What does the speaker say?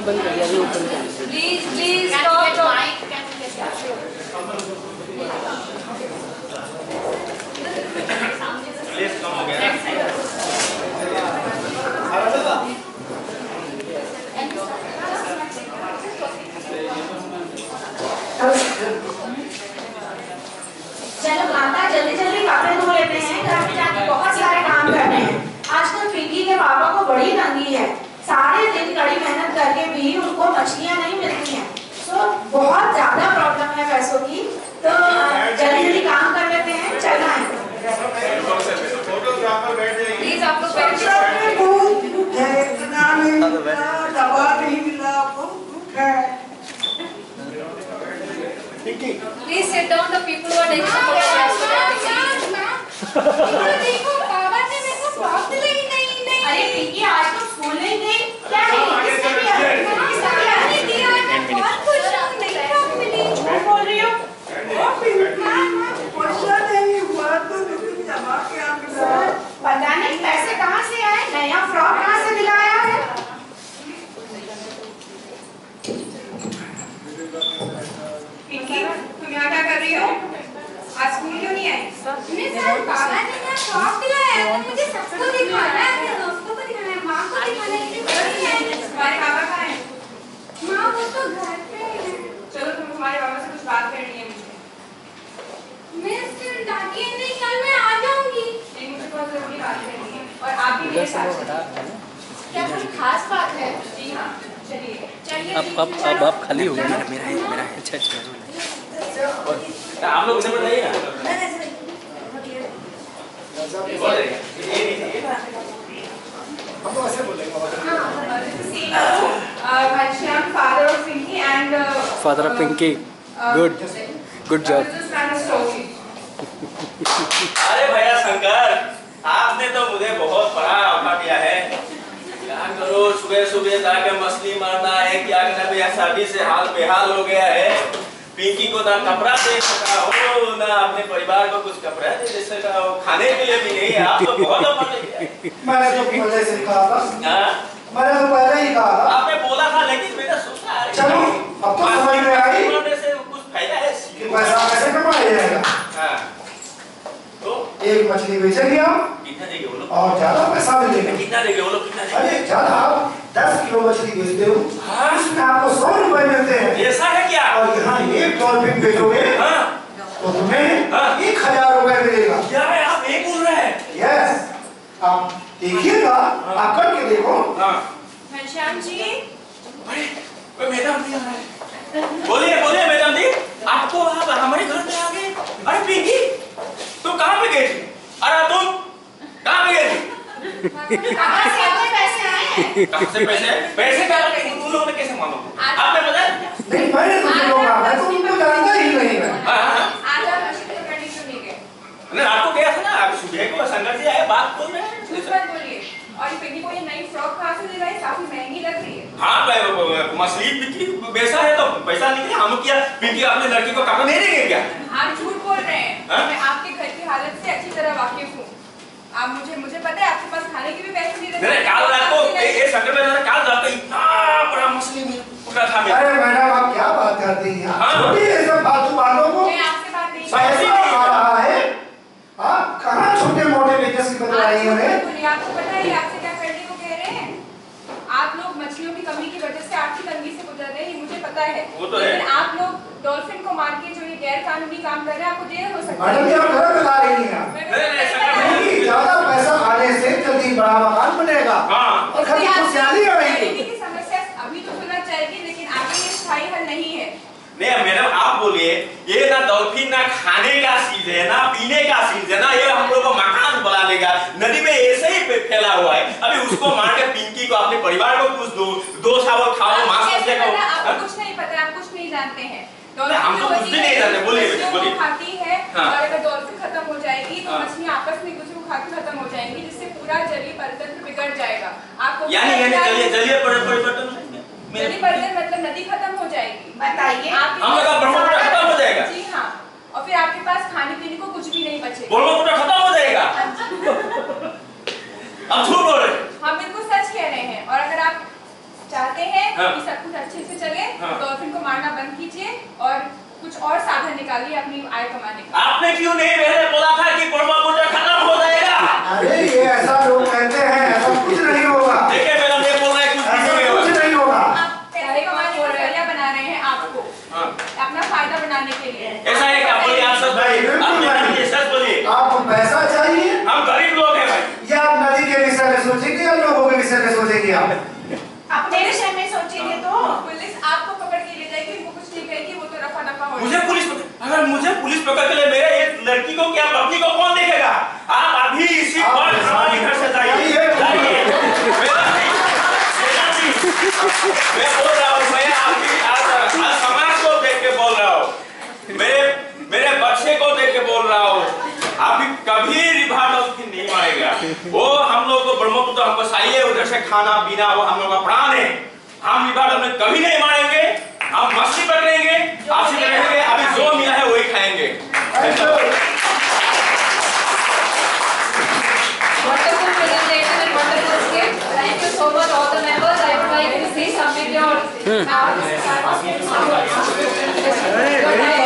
बंद कर दिया, अभी ओपन कर दिया। Please please stop. चलो माता जल्दी जल्दी कपड़े धो लेते हैं, घर में जाके बहुत सारे काम करने हैं। आजकल पिंकी के पापा को बड़ी तंगी है, सारे दिन कड़ी मेहनत करके भी उनको मछलियां नहीं मिलती हैं। तो बहुत ज्यादा प्रॉब्लम है पैसों की, तो जल्दी जल्दी काम कर लेते हैं, चलना है। प्लीज आप लोग बैठ Please sit down. The people who are taking the देखो बाबा ने मेरे को फ्रॉक दिलाई नहीं। अरे पिंकी आज तो स्कूल नहीं गई क्या? किसने दिया? किसने दिया? बहुत खुश हूँ, नई फ्रॉक मिली। मैं बोल रही हूँ पता नहीं पैसे कहाँ से आए, नया फ्रॉक कहाँ से दिलाया है। पिंकी, तुम यहाँ क्या कर रही हो? आज स्कूल क्यों नहीं आई? बाबा ने ना फ्रॉक दिलाया है, तो मुझे सबको दिखाना है, अपने दोस्तों को दिखाना है, माँ को दिखाना है। तुम्हारे पापा कहाँ हैं? माँ वो तो घर पे है। चलो तुम्हारे पापा से कुछ बात करनी है मुझे। मैं सिर्फ डांटिए नहीं, कल मैं आ जाऊंगी। नहीं, मुझे बहुत जरूरी बात करनी है और आप भी मेरे साथ चलिए। क्या कोई खास बात है? जी हाँ, चलिए चलिए। अब खाली हो गया ना, मेरा है। अच्छा आप लोग उसे बताइए ना। Father of Pinky and father of Pinky, good job. अरे भैया शंकर, आपने तो मुझे बहुत बड़ा औका दिया है। क्या करो, सुबह सुबह जाके मछली मारना है, क्या करना भैया, शादी से हाल बेहाल हो गया है। पिंकी को ना कपड़ा दे सका हो, ना अपने परिवार को कुछ कपड़ा दे सका हो, खाने के लिए भी नहीं। आप तो बहुत औका दिया। मैंने तो पहले से कहा था। मैंने तो पहले ही कहा था। आपने बोला था, लेकिन मैंने सोचा चलो अब तो समझ में आई से कुछ फायदा है कि पैसा कैसे कमाया जाएगा। हाँ, तो एक मछली बेचेंगे आप, कितना देंगे वो लोग? और ज्यादा पैसा मिलेगा। कितना देंगे वो लोग? कितना देंगे? अरे ज्यादा, आप 10 किलो मछली बेचते हो, इसमें आपको 100 रुपए मिलते हैं। ऐसा है क्या? और यहाँ एक डॉल्फिन बेचोगे तो तुम्हें 1000 रुपए मिलेगा। क्या है, आप एक बोल रहे हैं? यस, आप देखिएगा, आप करके देखो। घनश्याम जी, अरे मैडम जी, बोलिए बोलिए मैडम जी, आपको आप हमारे घर में आ गए। अरे पिंकी, तुम कहाँ पे गई थी? अरे तुम कहाँ पे गई थी? कहाँ से आपके पैसे आए हैं? कहाँ से पैसे? पैसे क्या लगे? तुम लोगों ने कैसे मालूम? आपने बताया? नहीं, मैंने तो बोला, मैं तो उनको जानता ही नहीं है। आज आप मछली पकड़ने क्यों नहीं गए? नहीं, आपको गया था ना, आप सुबह को शंकर जी आए, बात बोल रहे हैं। कुछ बात बोलिए। और ये पिंकी को ये नई फ्रॉक कहाँ से दिलाई? काफी महंगी लग रही है। हाँ, मछली पिंकी बेचा है तो पैसा निकले। हम क्या पिंकी अपने लड़की को कपड़ा नहीं देंगे क्या? आप झूठ बोल रहे हैं। मैं आपके घर की हालत से अच्छी तरह वाकिफ हूँ। आप मुझे पता है आपके पास खाने के भी पैसे नहीं रहते। काल रात को ये शंकर में काल रात को इतना बड़ा मछली पकड़ा था। अरे मैडम, आप क्या बात करती हैं? छोड़िए ये सब फालतू बातों को। मैं आपसे बात नहीं पैसा आ रहा है, आप कहाँ छोटे मोटे बिजनेस की बता रही हैं? आपको पता है आपसे क्या करने को कह रहे हैं? आप लोग मछलियों की कमी की वजह से आर्थिक तंगी से गुजर रहे हैं, ये मुझे पता है। वो तो लेकिन है। आप लोग डॉल्फिन को मार के जो ये गैर कानूनी काम कर रहे हैं, आपको जेल हो सकता है। मैडम जी, आप गलत बता रही हैं। नहीं, ज्यादा पैसा आने से जल्दी बड़ा मकान बनेगा और खर्च खुशहाली आएगी। की समस्या अभी तो सुलझ जाएगी, लेकिन आगे ये स्थायी हल नहीं है। नहीं मैडम, आप बोलिए, ये ना डॉल्फिन ना खाने का चीज है, ना पीने का चीज है, ना ये हम लोग को मकान बना लेगा। नदी में ऐसे ही फैला हुआ है। अभी उसको मार के पिंकी को, अपने परिवार को कुछ दो चावल खाओ, मांस खाओ। आपको कुछ नहीं पता, आप कुछ नहीं जानते हैं। हम तो कुछ भी नहीं जानते। बोलिए बोलिए। खाती है और अगर डॉल्फिन खत्म हो जाएगी तो मछली आपस में एक दूसरे को खाकर खत्म हो जाएंगी, जिससे पूरा जलीय परितंत्र बिगड़ जाएगा। आपको यानी जलीय परिवर्तन मतलब नदी खत्म हो जाएगी। बताइए ब्रह्मपुत्र खत्म हो जाएगा। जी हाँ, और फिर आपके पास खाने पीने को कुछ भी नहीं बचेगा। ब्रह्मपुत्र खत्म हो जाएगा। अब झूठ बोल रहे हैं। हम बिल्कुल सच कह रहे हैं। और अगर आप चाहते हैं कि सब से चले, डॉल्फिन को मारना बंद कीजिए और कुछ और साधन निकालिए अपनी आय कमाने का। आपने क्यों नहीं पहले बोला था कि ब्रह्मपुत्र खत्म हो जाएगा? अरे ये ऐसा लोग कहते हैं, ऐसा कुछ नहीं होगा। देखिए मैडम, ये बोल रहे हैं कुछ नहीं होगा। आप पैसे कमाने का जरिया बना रहे हैं आपको, अपना फायदा बनाने के लिए। ऐसा है क्या? बोलिए आप सच बोलिए, सच बोलिए। आपको पैसा चाहिए? हम गरीब लोग हैं भाई। या आप नदी के विषय में सोचेंगे या लोगों के विषय में सोचेंगे? आप अपने विषय में सोचेंगे तो पुलिस आपको पकड़ के ले जाएगी, वो कुछ नहीं कहेगी, वो तो रफा दफा हो मुझे पुलिस अगर मुझे पुलिस पकड़ के ले, मेरे ये लड़की को क्या पत्नी को कौन देखेगा? आप अभी इसी पर हमारे घर से जाइए। मैं बोल रहा हूँ, मैं आपकी आज समाज को देख के बोल रहा हूँ, मेरे बच्चे को देख के बोल रहा हूँ। अभी कभी रिवर डॉल्फिन नहीं मारेगा। वो हम लोग को ब्रह्मपुत्र हमको चाहिए, उधर से खाना पीना वो हम लोग का प्राण है। हम रिवर डॉल्फिन कभी नहीं मारेंगे। हम मछली पकड़ेंगे, आपसी रहेंगे, अभी जो मिला है वही खाएंगे। Wonderful presentation and wonderful skit. Thank you so much all the members. I would like to see submit your